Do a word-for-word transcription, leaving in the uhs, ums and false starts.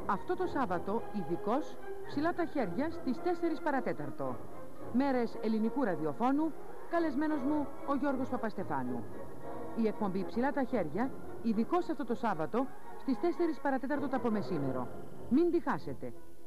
Αυτό το Σάββατο, ειδικώς, ψηλά τα χέρια στις τέσσερις παρατέταρτο. Μέρες ελληνικού ραδιοφώνου, καλεσμένος μου ο Γιώργος Παπαστεφάνου. Η εκπομπή ψηλά τα χέρια, ειδικώς αυτό το Σάββατο, στις τέσσερις παρατέταρτο το απομεσήμερο. Μην τη χάσετε.